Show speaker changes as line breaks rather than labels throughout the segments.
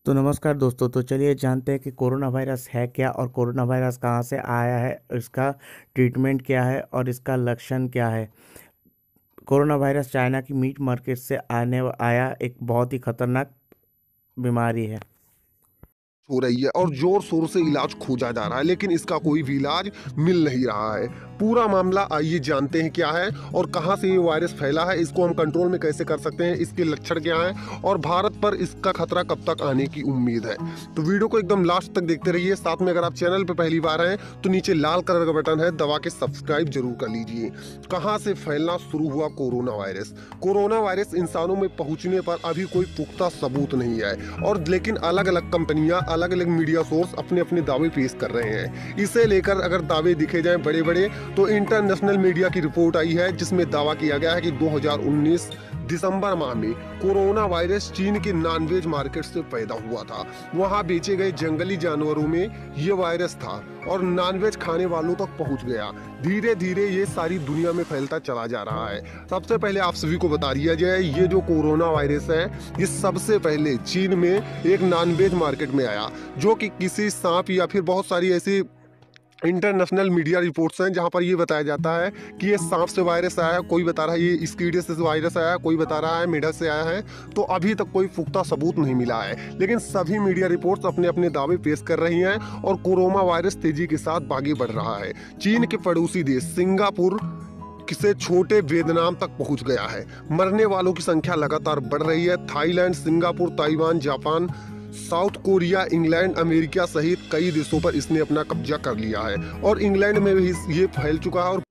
तो नमस्कार दोस्तों। तो चलिए जानते हैं कि कोरोना वायरस है क्या और कोरोना वायरस कहाँ से आया है, इसका ट्रीटमेंट क्या है और इसका लक्षण क्या है। कोरोना वायरस चाइना की मीट मार्केट से आया एक बहुत ही खतरनाक बीमारी है।
हो रही है और जोर शोर से इलाज खोजा जा रहा है, लेकिन इसका कोई भी इलाज मिल नहीं रहा है। पूरा मामला आइए जानते हैं क्या है और कहां से ये वायरस फैला है, इसको हम कंट्रोल में कैसे कर सकते हैं, इसके लक्षण क्या हैं और भारत पर इसका खतरा कब तक आने की उम्मीद है। तो वीडियो को एकदम लास्ट तक देखते रहिए। साथ में अगर आप चैनल पर पहली बार हैं तो नीचे लाल कलर का बटन है, दबा के सब्सक्राइब जरूर कर लीजिए। कहां से फैलना शुरू हुआ कोरोना वायरस? कोरोना वायरस इंसानों में पहुंचने पर अभी कोई पुख्ता सबूत नहीं है, और लेकिन अलग अलग कंपनियां, अलग अलग मीडिया सोर्स अपने अपने दावे पेश कर रहे हैं। इसे लेकर अगर दावे दिखे जाएं बड़े बड़े, तो इंटरनेशनल मीडिया की रिपोर्ट आई है जिसमें दावा किया गया है कि 2019 दिसंबर माह में कोरोना वायरस चीन के नॉनवेज मार्केट से पैदा हुआ था। वहां बेचे गए जंगली जानवरों में ये वायरस था और नॉनवेज खाने वालों तक पहुंच गया। धीरे धीरे ये सारी दुनिया में फैलता चला जा रहा है। सबसे पहले आप सभी को बता दिया जाए, ये जो कोरोना वायरस है ये सबसे पहले चीन में एक नॉनवेज मार्केट में आया, जो कि किसी सांप या फिर बहुत सारी ऐसी इंटरनेशनल मीडिया रिपोर्ट्स हैं जहां पर ये बताया जाता है कि ये सांप से वायरस आया है, कोई बता रहा है ये स्कीडे से वायरस आया है, कोई बता रहा है मेढक से आया है। तो अभी तक कोई पुख्ता सबूत नहीं मिला है, लेकिन सभी मीडिया रिपोर्ट्स अपने अपने दावे पेश कर रही हैं और कोरोना वायरस तेजी के साथ आगे बढ़ रहा है। चीन के पड़ोसी देश सिंगापुर से छोटे वियतनाम तक पहुंच गया है। मरने वालों की संख्या लगातार बढ़ रही है। Thailand, Singapore, Taiwan, Japan, South Korea, England, America सहित कई देशों पर इसने अपना कब्जा कर लिया है और इंग्लैंड में भी ये फैल चुका है। और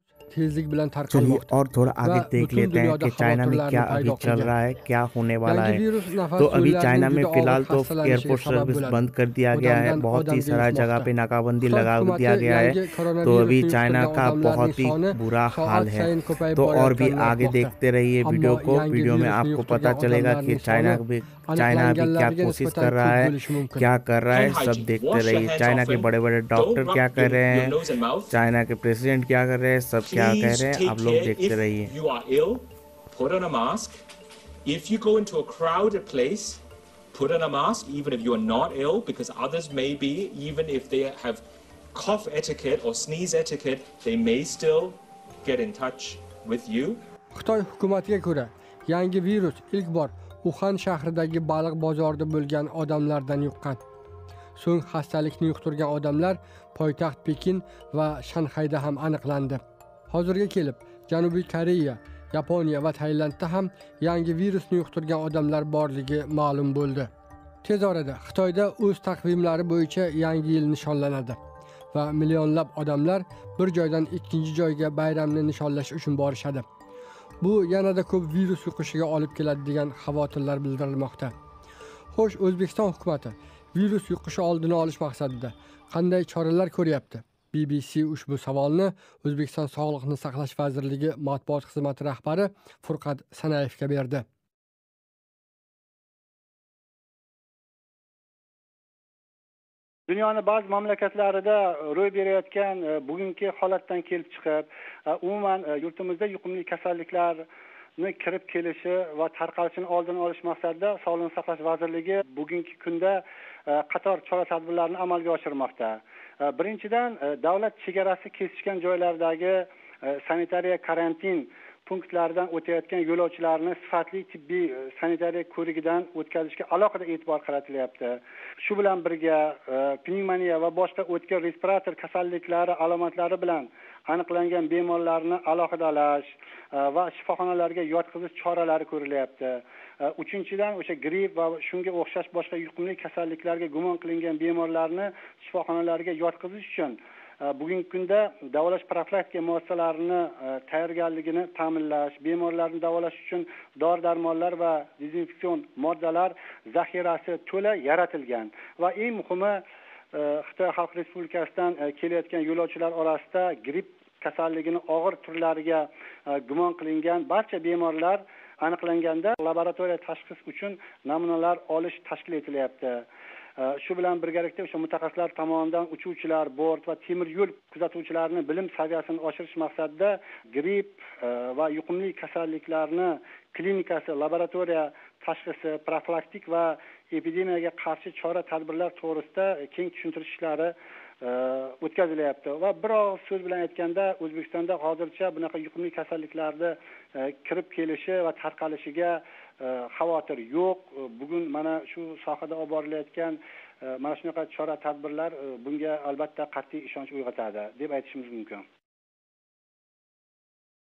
चलिए और थोड़ा आगे देख लेते हैं कि चाइना में क्या अभी चल रहा है, क्या होने वाला है। तो अभी चाइना में फिलहाल तो एयरपोर्ट सर्विस बंद कर दिया गया है, बहुत ही सारा जगह पे नाकाबंदी लगा दिया गया है। तो अभी चाइना का बहुत ही बुरा हाल है। तो और भी आगे देखते रहिए वीडियो को। वीडियो में आपको पता चलेगा कि चाइना अभी क्या कोशिश कर रहा है, क्या कर रहा है, सब देखते रहिए। चाइना के बड़े बड़े डॉक्टर क्या कर रहे हैं, चाइना के प्रेसिडेंट क्या कर रहे हैं, सब क्या कह रहे हैं, आप लोग देखते रहिए।
You are ill, put on a mask. If you go into a crowded place, put on a mask, even if you are not ill, because others may be, even if they have cough etiquette or sneeze etiquette, they may still get in touch with you.
Xitoy hukumatiga ko'ra, yangi virus ilk bor Uxan shahridagi baliq bozorida bo'lgan odamlardan yuqqan. So'ng xastalikni yuqtirgan odamlar poytaxt Pekin va Shanxayda ham aniqlandi. Hozirga kelib Janubiy Koreya, Yaponiya va Tailandda ham yangi virusni yuqtirgan odamlar borligi ma'lum bo'ldi. Tez orada Xitoyda o'z taqvimlari bo'yicha yangi yil nishonlanadi va millionlab odamlar bir joydan ikkinchi joyga bayramni nishonlash uchun borishadi. Bu yanada ko'p virus yuqishiga olib keladi degan xavotirlar bildirilmoqda. Xo'sh, O'zbekiston hukumatı virus yuqishi oldini olish maqsadida qanday choralar ko'ryapti? BBC ushbu savolni O'zbekiston Sog'liqni saqlash vazirligi matbuot xizmati rahbari Furqat Sanayevga berdi.
Dunyoning ba'zi mamlakatlarida ro'y berayotgan bugungi holatdan kelib chiqib, umuman yurtimizda yuqumli kasalliklarni kirib kelishi va tarqalishini oldini olish maqsadida Sog'liqni saqlash vazirligi bugungi kunda qator chora-tadbirlarni amalga oshirmoqda. Birinchidan, davlat chegarasi kesishgan joylardagi sanitariya karantin punktlaridan o'tayotgan yo'lovchilarni sifatli tibbiy sanitariya ko'rigidan o'tkazishga alohida e'tibor qaratilyapti. Shu bilan birga pnevmoniya va boshqa o'tkir respirator kasalliklari alomatlari bilan aniqlangan bemorlarni alohidalash va shifoxonalarga yotqizish choralari ko'rilyapti. Uchinchidan, o'sha gripp va shunga o'xshash boshqa yuqumli kasalliklarga gumon qilingan bemorlarni shifoxonalarga yotqizish uchun bugungi kunda davolash profilaktika muassasalarini tayyorgarligini ta'minlash, bemorlarni davolash uchun dori-darmonlar va dezinfeksion moddalar zaxirasi to'la yaratilgan va eng muhimi, Xitoy Xalq Respublikasidan kelayotgan yo'lovchilar orasida gripp kasalligining og'ir turlariga gumon qilingan barcha bemorlar aniqlanganda laboratoriya tashxis uchun namunalar olish tashkil etilyapti. Shu bilan birgalikda o'sha mutaxassislar tomonidan uchuvchilar, bort va temir yo'l kuzatuvchilarining bilim saviyasini oshirish maqsadida gripp va yuqumli kasalliklarni klinikasi, laboratoriya tashxisi, profilaktik va epidemiyaga qarshi chora-tadbirlar to'g'risida keng tushuntirish ishlari o'tkazilyapti. Va bir og'iz so'z bilan aytganda, O'zbekistonda hozircha bunaqa yuqumli kasalliklarni kirib kelishi va tarqalishiga xavotir yo'q. Bugun mana shu sohada olib borilayotgan mana shunaqa chora-tadbirlar bunga albatta qat'iy ishonch uyg'otadi deb aytishimiz mumkin.